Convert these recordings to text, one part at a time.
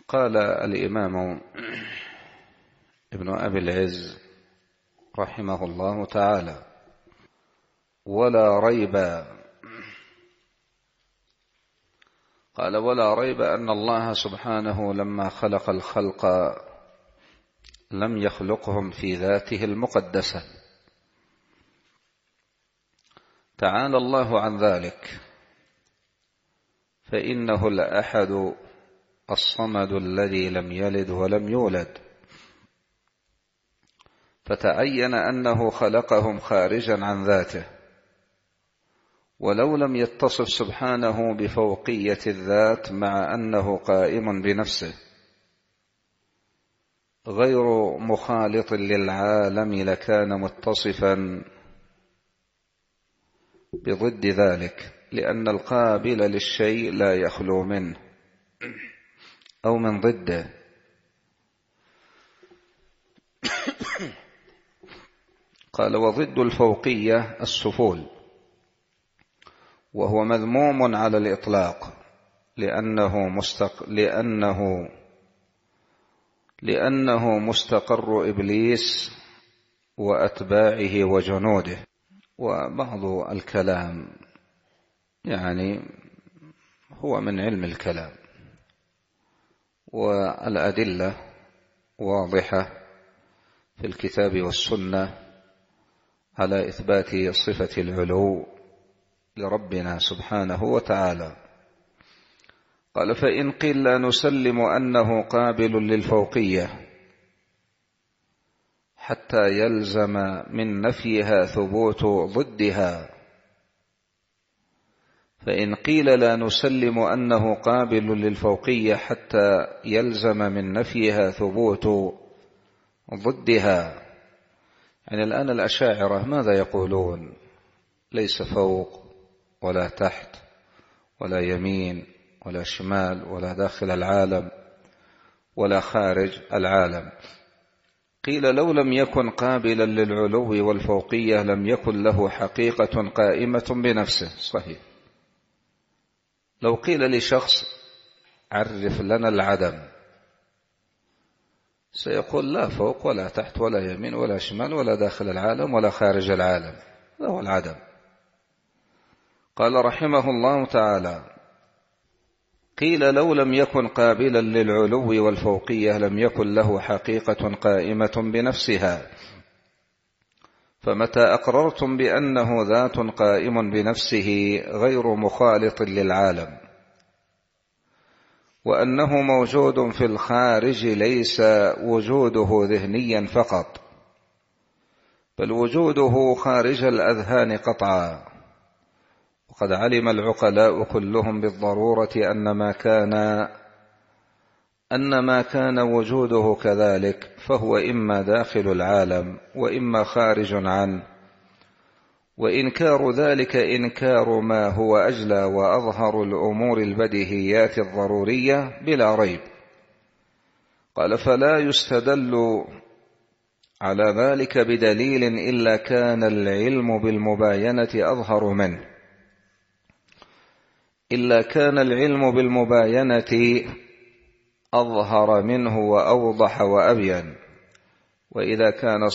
قال الإمام ابن أبي العز رحمه الله تعالى: ولا ريب أن الله سبحانه لما خلق الخلق لم يخلقهم في ذاته المقدسة، تعالى الله عن ذلك، فإنه الأحد الصمد الذي لم يلد ولم يولد، فتعين أنه خلقهم خارجا عن ذاته، ولو لم يتصف سبحانه بفوقية الذات مع أنه قائم بنفسه غير مخالط للعالم لكان متصفا بضد ذلك، لأن القابل للشيء لا يخلو منه أو من ضده. قال: وضد الفوقية السفول، وهو مذموم على الإطلاق لأنه مستقر إبليس وأتباعه وجنوده. وبعض الكلام يعني هو من علم الكلام، والأدلة واضحة في الكتاب والسنة على إثبات صفة العلو لربنا سبحانه وتعالى. قال: فإن قيل لا نسلم أنه قابل للفوقية حتى يلزم من نفيها ثبوت ضدها، فإن قيل لا نسلم أنه قابل للفوقية حتى يلزم من نفيها ثبوت ضدها، يعني الآن الأشاعرة ماذا يقولون؟ ليس فوق ولا تحت ولا يمين ولا شمال ولا داخل العالم ولا خارج العالم. قيل: لو لم يكن قابلا للعلو والفوقية لم يكن له حقيقة قائمة بنفسه. صحيح، لو قيل لشخص عرف لنا العدم سيقول: لا فوق ولا تحت ولا يمين ولا شمال ولا داخل العالم ولا خارج العالم، هذا هو العدم. قال رحمه الله تعالى: قيل: لو لم يكن قابلا للعلو والفوقية لم يكن له حقيقة قائمة بنفسها، فمتى أقررتم بأنه ذات قائم بنفسه غير مخالط للعالم وأنه موجود في الخارج ليس وجوده ذهنيا فقط، بل وجوده خارج الأذهان قطعا، وقد علم العقلاء كلهم بالضرورة أن ما كان وجوده كذلك فهو إما داخل العالم وإما خارج عنه، وإنكار ذلك إنكار ما هو أجلى وأظهر الأمور البديهيات الضرورية بلا ريب. قال: فلا يستدل على ذلك بدليل إلا كان العلم بالمباينة أظهر منه، أظهر منه وأوضح وأبين. وإذا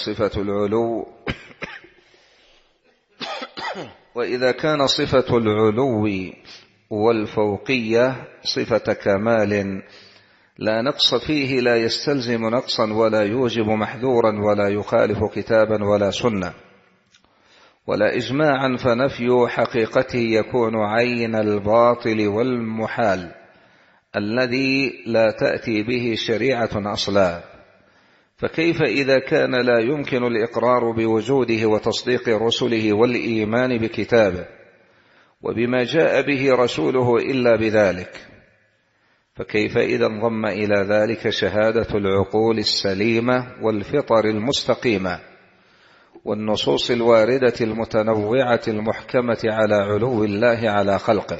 كان صفة العلو والفوقية صفة كمال لا نقص فيه لا يستلزم نقصا ولا يوجب محذورا ولا يخالف كتابا ولا سنة ولا إجماعا، فنفي حقيقته يكون عين الباطل والمحال الذي لا تأتي به شريعة أصلا. فكيف إذا كان لا يمكن الإقرار بوجوده وتصديق رسله والإيمان بكتابه وبما جاء به رسوله إلا بذلك؟ فكيف إذا انضم إلى ذلك شهادة العقول السليمة والفطر المستقيمة والنصوص الواردة المتنوعة المحكمة على علو الله على خلقه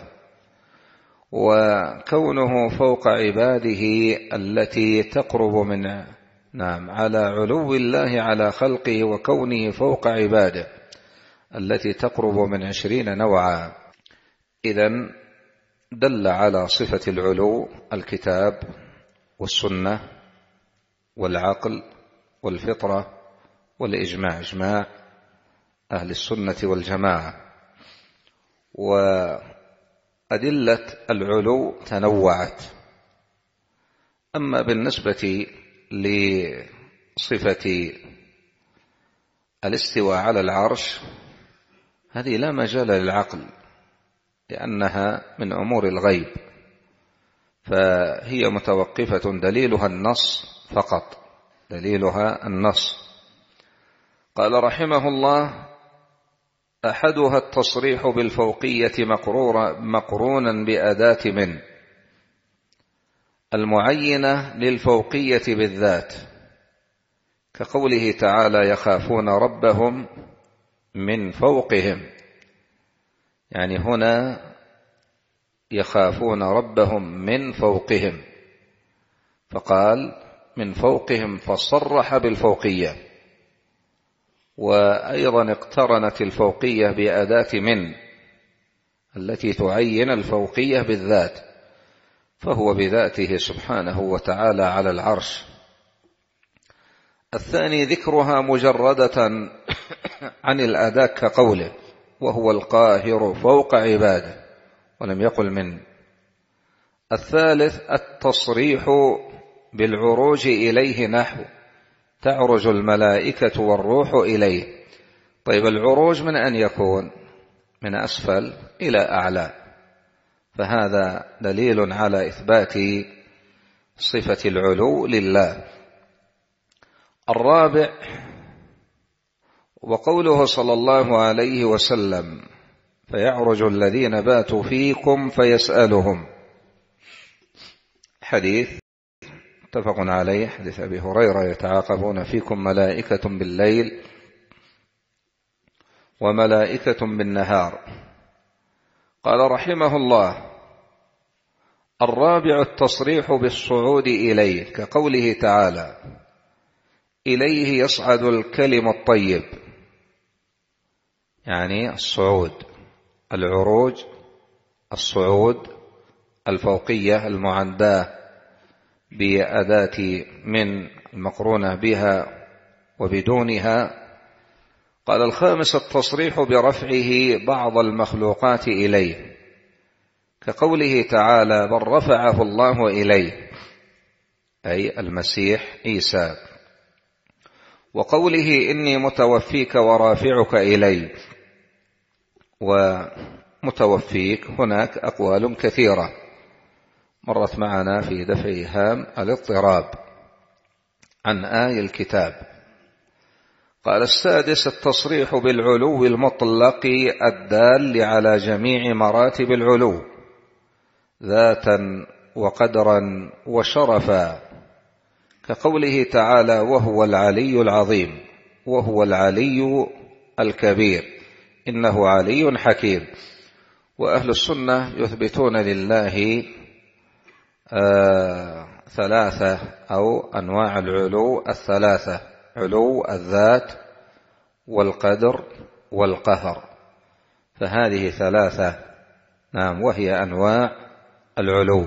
وكونه فوق عباده التي تقرب من على علو الله على خلقه وكونه فوق عباده التي تقرب من 20 نوعا. إذن دل على صفة العلو الكتاب والسنة والعقل والفطرة والإجماع، إجماع أهل السنة والجماعة. وأدلة العلو تنوعت. أما بالنسبة لصفة الاستواء على العرش هذه لا مجال للعقل، لأنها من أمور الغيب، فهي متوقفة، دليلها النص فقط، دليلها النص. قال رحمه الله: أحدها التصريح بالفوقية مقرونا بأداة من المعينة للفوقية بالذات، كقوله تعالى: يخافون ربهم من فوقهم. يعني هنا يخافون ربهم من فوقهم، فقال من فوقهم فصرح بالفوقية. وأيضا اقترنت الفوقية بأداة من التي تعين الفوقية بالذات، فهو بذاته سبحانه وتعالى على العرش. الثاني ذكرها مجردة عن الأداة كقوله: وهو القاهر فوق عباده، ولم يقل من. الثالث التصريح بالعروج إليه، نحو تعرج الملائكة والروح إليه. طيب العروج من أن يكون من أسفل إلى أعلى، فهذا دليل على إثبات صفة العلو لله. الرابع وقوله صلى الله عليه وسلم: فيعرج الذين باتوا فيكم فيسألهم. حديث متفق عليه، حديث أبي هريرة: يتعاقبون فيكم ملائكة بالليل وملائكة بالنهار. قال رحمه الله: الرابع التصريح بالصعود إليه، كقوله تعالى: إليه يصعد الكلم الطيب. يعني الصعود، العروج، الصعود، الفوقية المعداة بأداة من المقرونة بها وبدونها. قال الخامس التصريح برفعه بعض المخلوقات إليه، كقوله تعالى: بل رفعه الله إليه، أي المسيح عيسى. وقوله: إني متوفيك ورافعك إلي. ومتوفيك هناك أقوال كثيرة مرت معنا في دفع إيهام الاضطراب عن آي الكتاب. قال السادس التصريح بالعلو المطلق الدال على جميع مراتب العلو ذاتا وقدرا وشرفا، كقوله تعالى: وهو العلي العظيم، وهو العلي الكبير، إنه علي حكيم. وأهل السنة يثبتون لله ثلاثة أو أنواع العلو الثلاثة: علو الذات والقدر والقهر، فهذه ثلاثة، نعم، وهي أنواع العلو.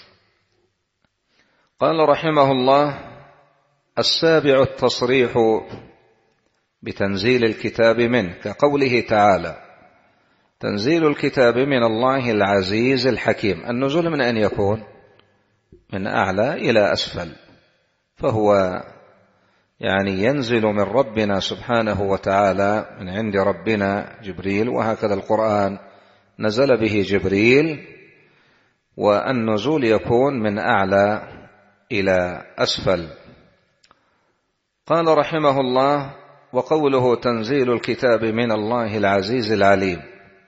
قال رحمه الله: السابع التصريح بتنزيل الكتاب منه، كقوله تعالى: تنزيل الكتاب من الله العزيز الحكيم. النزول من أن يكون من أعلى إلى أسفل، فهو يعني ينزل من ربنا سبحانه وتعالى، من عند ربنا جبريل، وهكذا القرآن نزل به جبريل، والنزول يكون من أعلى إلى أسفل. قال رحمه الله: وقوله تنزيل الكتاب من الله العزيز العليم،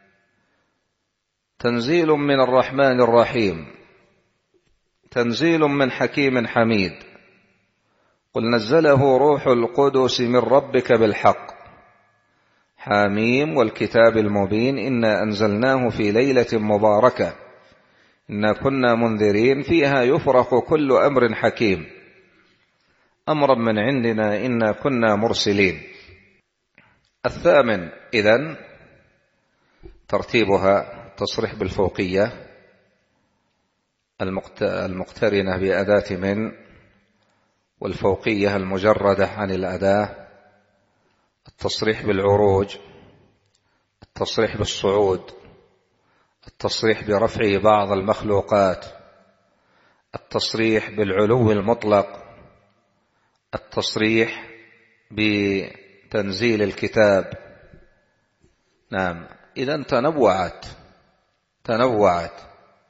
تنزيل من الرحمن الرحيم، تنزيل من حكيم حميد. قل نزله روح القدس من ربك بالحق، حاميم والكتاب المبين، إنا أنزلناه في ليلة مباركة إنا كنا منذرين فيها يفرق كل أمر حكيم أمرا من عندنا إنا كنا مرسلين. الثامن إذن ترتيبها تصريح بالفوقية، المقترنة بأداة من، والفوقية المجردة عن الأداة، التصريح بالعروج، التصريح بالصعود، التصريح برفع بعض المخلوقات، التصريح بالعلو المطلق، التصريح بتنزيل الكتاب. نعم، إذن تنوعت.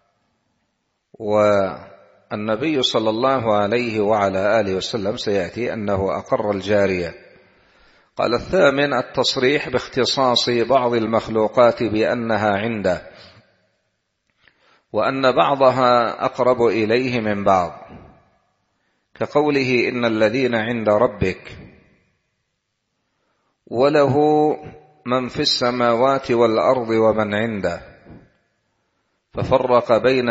والنبي صلى الله عليه وعلى آله وسلم سيأتي أنه أقر الجارية. قال: الثامن التصريح باختصاص بعض المخلوقات بأنها عنده، وأن بعضها أقرب إليه من بعض، كقوله: إن الذين عند ربك وله من في السماوات والأرض ومن عنده، ففرق بين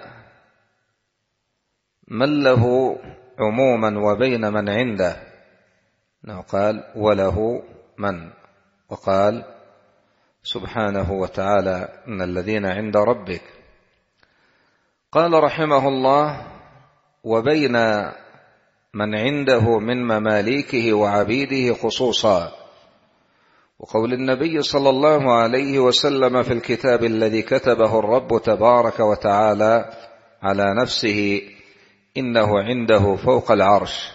من له عموما وبين من عنده، قال: وله من، وقال سبحانه وتعالى: إن الذين عند ربك. قال رحمه الله: وبين من عنده من مماليكه وعبيده خصوصا. وقول النبي صلى الله عليه وسلم في الكتاب الذي كتبه الرب تبارك وتعالى على نفسه: إنه عنده فوق العرش.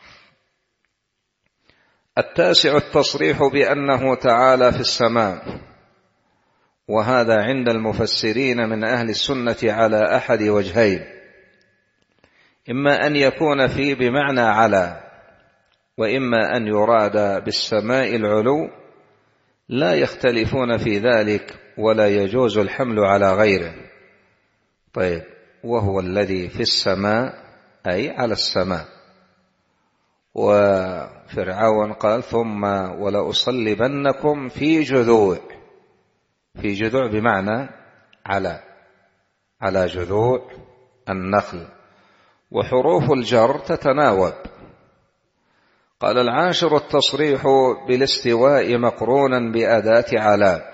التاسع التصريح بأنه تعالى في السماء، وهذا عند المفسرين من أهل السنة على أحد وجهين: إما أن يكون فيه بمعنى على، وإما أن يراد بالسماء العلو، لا يختلفون في ذلك، ولا يجوز الحمل على غيره. طيب، وهو الذي في السماء أي على السماء. وفرعون قال: ثم ولأصلبنكم في جذوع. في جذوع بمعنى على جذوع النخل. وحروف الجر تتناوب. قال: العاشر التصريح بالاستواء مقرونا بأداة على،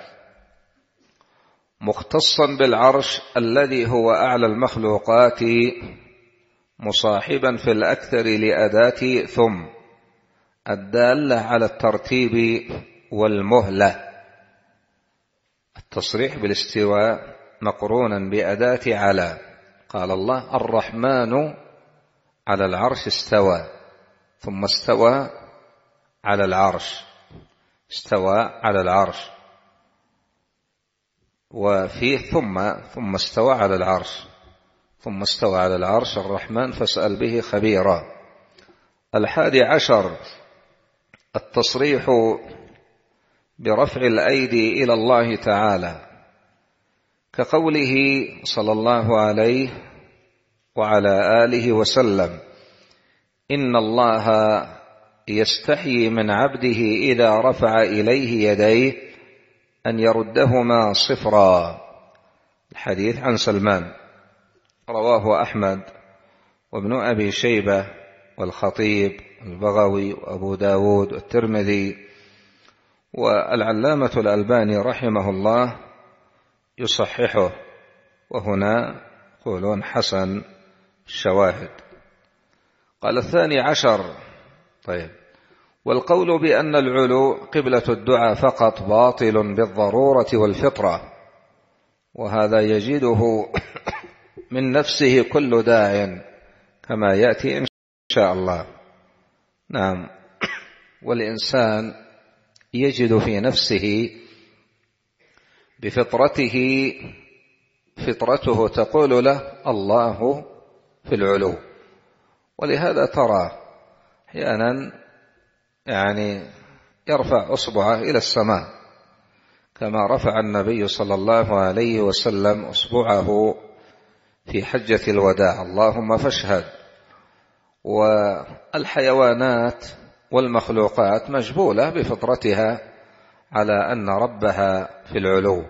مختصا بالعرش الذي هو أعلى المخلوقات، مصاحبا في الأكثر لأداة ثم الدالة على الترتيب والمهلة. التصريح بالاستواء مقرونا بأداة على. قال الله: الرحمن على العرش استوى، ثم استوى على العرش، استوى على العرش. وفيه ثم استوى على العرش، ثم استوى على العرش الرحمن فاسأل به خبيرا. 11 التصريح برفع الأيدي إلى الله تعالى، كقوله صلى الله عليه وعلى آله وسلم: إن الله يستحيي من عبده إذا رفع إليه يديه أن يردهما صفرا. الحديث عن سلمان، رواه أحمد وابن أبي شيبة والخطيب البغوي وأبو داود والترمذي، والعلامة الألباني رحمه الله يصححه، وهنا يقولون حسن الشواهد. قال: 12 طيب، والقول بأن العلو قبلة الدعاء فقط باطل بالضرورة والفطرة، وهذا يجده من نفسه كل داع كما يأتي إن شاء الله. نعم، والإنسان يجد في نفسه بفطرته، فطرته تقول له: الله في العلو. ولهذا ترى أحيانا يرفع أصبعه إلى السماء، كما رفع النبي صلى الله عليه وسلم أصبعه في حجة الوداع: اللهم فاشهد. والحيوانات والمخلوقات مجبولة بفطرتها على أن ربها في العلو.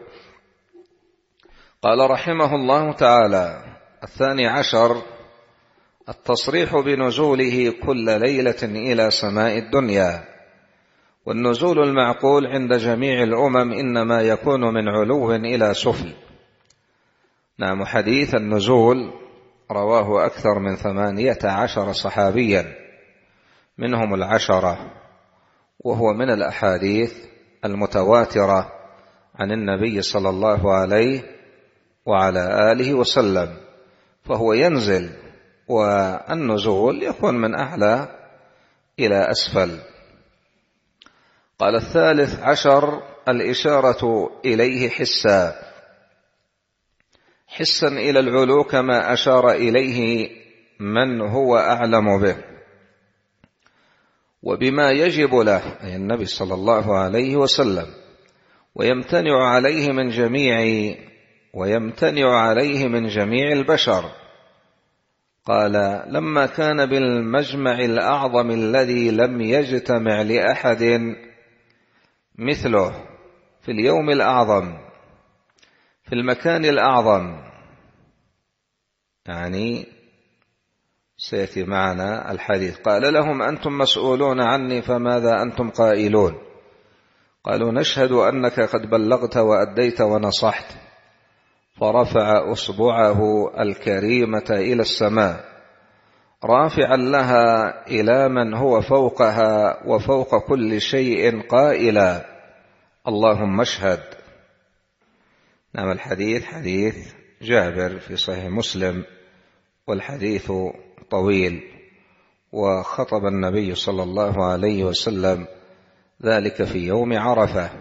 قال رحمه الله تعالى: 12 التصريح بنزوله كل ليلة إلى سماء الدنيا. والنزول المعقول عند جميع الأمم إنما يكون من علو إلى سفل. نعم، حديث النزول رواه أكثر من 18 صحابيا منهم 10، وهو من الأحاديث المتواترة عن النبي صلى الله عليه وعلى آله وسلم، فهو ينزل، والنزول يكون من أعلى إلى أسفل. قال 13 الإشارة إليه حسا إلى العلو كما أشار إليه من هو أعلم به وبما يجب له، أي النبي صلى الله عليه وسلم، ويمتنع عليه من جميع البشر. قال لما كان بالمجمع الأعظم الذي لم يجتمع لأحد مثله في اليوم الأعظم في المكان الأعظم، يعني سيأتي معنا الحديث. قال لهم أنتم مسؤولون عني فماذا أنتم قائلون؟ قالوا نشهد أنك قد بلغت وأديت ونصحت. فرفع أصبعه الكريمة إلى السماء رافعا لها إلى من هو فوقها وفوق كل شيء قائلا اللهم اشهد. نعم، الحديث حديث جابر في صحيح مسلم، والحديث طويل، وخطب النبي صلى الله عليه وسلم ذلك في يوم عرفة.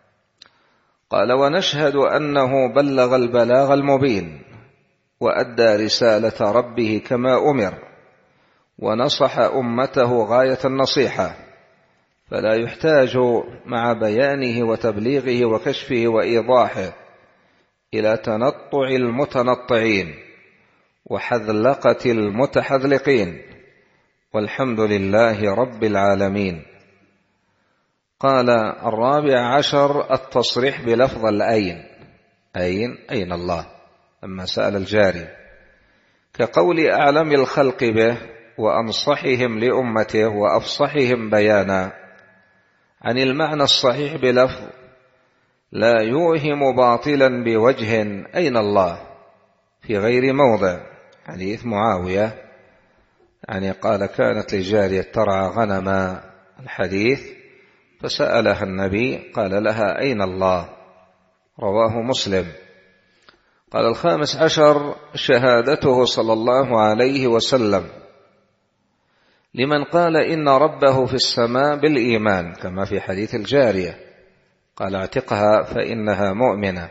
قال ونشهد أنه بلغ البلاغ المبين وأدى رسالة ربه كما أمر ونصح أمته غاية النصيحة، فلا يحتاج مع بيانه وتبليغه وكشفه وإيضاحه إلى تنطع المتنطعين وحذلقة المتحذلقين، والحمد لله رب العالمين. قال 14 التصريح بلفظ الأين، أين الله، لما سأل الجاري، كقول أعلم الخلق به وأنصحهم لأمته وأفصحهم بيانا، عن المعنى الصحيح بلفظ لا يوهم باطلا بوجه أين الله في غير موضع. حديث معاوية، يعني قال كانت لجارية ترعى غنما، الحديث، فسألها النبي قال لها أين الله، رواه مسلم. قال 15 شهادته صلى الله عليه وسلم لمن قال إن ربه في السماء بالإيمان، كما في حديث الجارية قال اعتقها فإنها مؤمنة.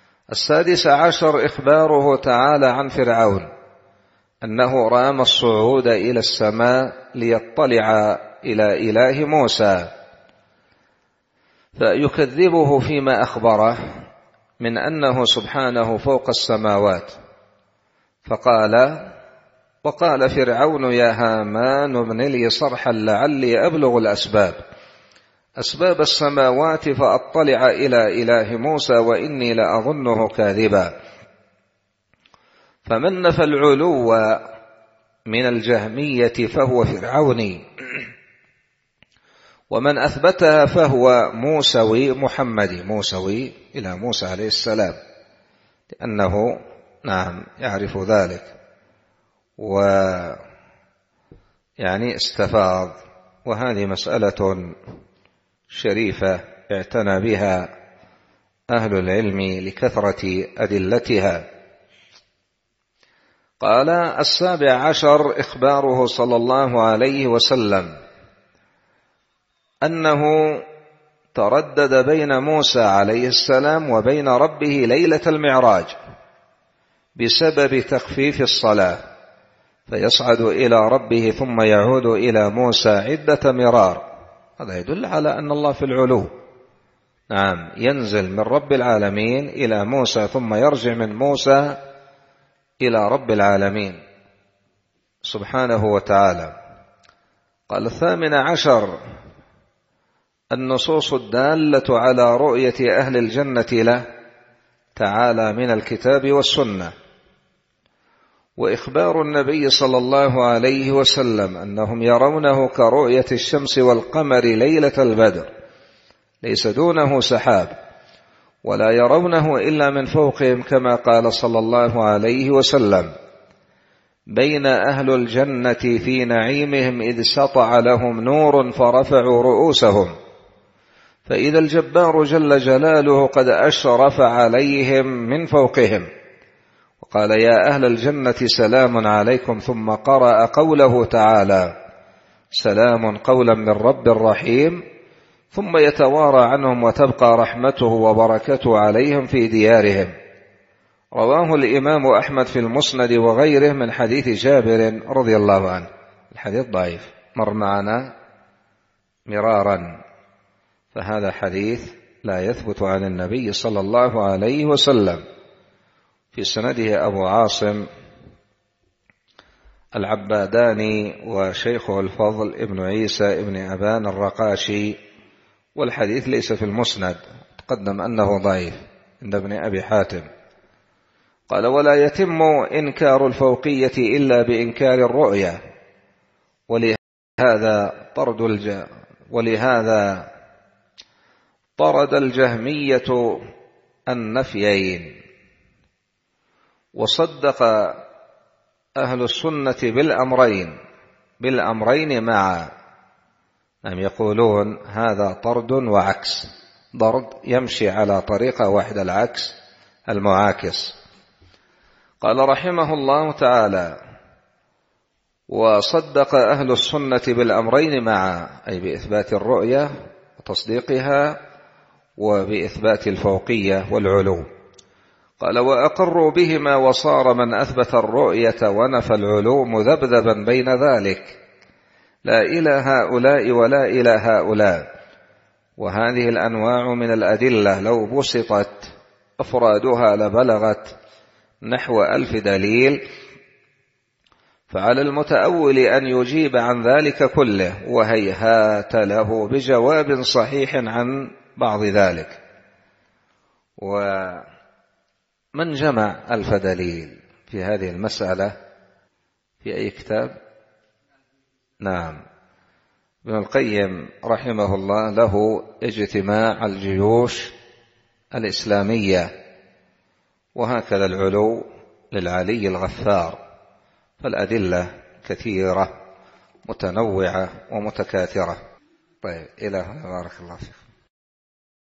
16 إخباره تعالى عن فرعون أنه رام الصعود إلى السماء ليطلع إلى إله موسى، فيكذبه فيما أخبره من أنه سبحانه فوق السماوات. وقال فرعون يا هامان ابن لي صرحا لعلي أبلغ أسباب السماوات فأطلع إلى إله موسى وإني لأظنه كاذبا. فمن نفى العلو من الجهمية فهو فرعوني، ومن أثبتها فهو موسوي محمدي، موسوي إلى موسى عليه السلام، لأنه نعم يعرف ذلك ويعني استفاض. وهذه مسألة شريفة اعتنى بها أهل العلم لكثرة أدلتها. قال 17 إخباره صلى الله عليه وسلم أنه تردد بين موسى عليه السلام وبين ربه ليلة المعراج بسبب تخفيف الصلاة، فيصعد إلى ربه ثم يعود إلى موسى عدة مرار. هذا يدل على أن الله في العلو، نعم، ينزل من رب العالمين إلى موسى ثم يرجع من موسى إلى رب العالمين سبحانه وتعالى. قال 18 النصوص الدالة على رؤية أهل الجنة له تعالى من الكتاب والسنة، وإخبار النبي صلى الله عليه وسلم أنهم يرونه كرؤية الشمس والقمر ليلة البدر، ليس دونه سحاب، ولا يرونه إلا من فوقهم كما قال صلى الله عليه وسلم بين أهل الجنة في نعيمهم إذ سطع لهم نور فرفعوا رؤوسهم فإذا الجبار جل جلاله قد أشرف عليهم من فوقهم، وقال يا أهل الجنة سلام عليكم، ثم قرأ قوله تعالى سلام قولا من رب رحيم، ثم يتوارى عنهم وتبقى رحمته وبركته عليهم في ديارهم. رواه الإمام أحمد في المسند وغيره من حديث جابر رضي الله عنه. الحديث ضعيف مر معنا مرارا، فهذا حديث لا يثبت عن النبي صلى الله عليه وسلم. في سنده أبو عاصم العباداني وشيخه الفضل ابن عيسى ابن أبان الرقاشي، والحديث ليس في المسند، تقدم أنه ضعيف عند ابن أبي حاتم. قال ولا يتم إنكار الفوقية إلا بإنكار الرؤية، ولهذا طرد الجهمية النفيين، وصدق أهل السنة بالأمرين معا. يقولون هذا طرد وعكس، ضرب يمشي على طريقة واحدة، العكس المعاكس. قال رحمه الله تعالى وصدق أهل السنة بالأمرين معا، أي بإثبات الرؤية وتصديقها وبإثبات الفوقية والعلو. قال وأقروا بهما، وصار من أثبت الرؤية ونفى العلو مذبذبا بين ذلك، لا إلى هؤلاء ولا إلى هؤلاء. وهذه الأنواع من الأدلة لو بسطت أفرادها لبلغت نحو 1000 دليل، فعلى المتأول أن يجيب عن ذلك كله، وهيهات له بجواب صحيح عن بعض ذلك. ومن جمع 1000 دليل في هذه المسألة في أي كتاب؟ نعم، ابن القيم رحمه الله له اجتماع الجيوش الإسلامية، وهكذا العلو للعلي الغفار. فالأدلة كثيرة متنوعة ومتكاثرة. طيب، إلى هنا بارك الله فيكم.